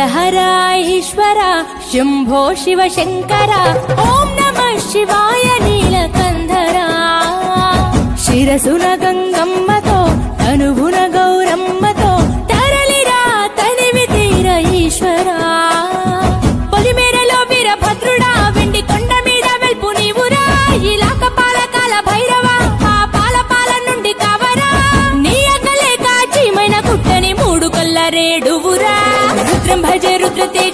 हर ईश्वर शंभो शिव शंकर ओम नमः शिवाय नीलकंधरा शिरसुन गंगम्मतो तनुभुन गौरम्मतो तरलिरा तनिवि तीर ईश्वरा పొలిమేరలో వీరభద్రుడా వెండి కొండ మీద వెల్పు నీవురా ఇలాక పాలకాల భైరవ ఆ పాల నుండి కావరా నీ అకలే కాచిమైన కుట్టని మూడు కల్ల రేడువురా రుద్రం భజ రుద్రతే